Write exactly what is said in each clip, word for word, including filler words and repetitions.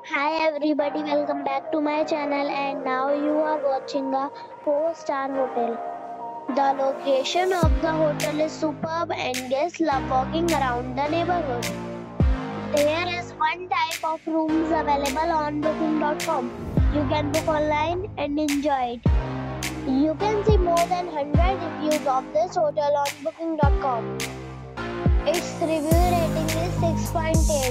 Hi everybody, welcome back to my channel and now you are watching a four star hotel. The location of the hotel is superb and guests love walking around the neighborhood. There is one type of rooms available on booking dot com. You can book online and enjoy it. You can see more than one hundred reviews of this hotel on booking dot com. Its review rating is six point eight.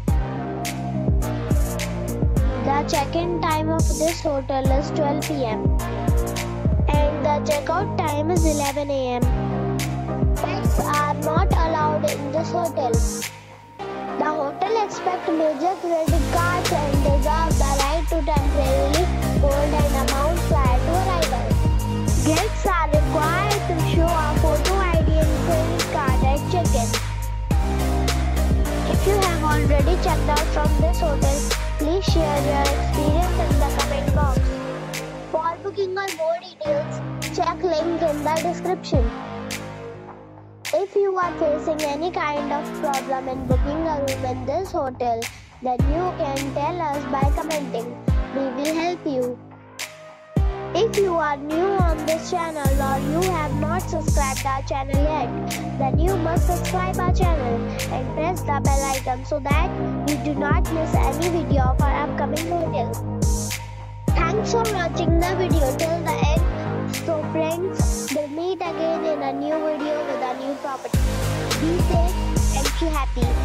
The check-in time of this hotel is twelve p m and the checkout time is eleven a m Pets are not allowed in this hotel. The hotel accepts major credit cards and reserves the right to temporarily hold an amount prior to arrival. Guests are required to show a photo I D and credit card at check-in. If you have already checked out from this hotel, please share your experience in the comment box. For booking or more details, check link in the description. If you are facing any kind of problem in booking a room in this hotel, then you can tell us by commenting. We will help you. If you are new on this channel or you have not subscribed our channel yet, then you must subscribe our channel and press the bell icon so that you do not miss any video of our upcoming hotel. Thanks for watching the video till the end. So friends, we'll meet again in a new video with a new property. Be safe and be happy.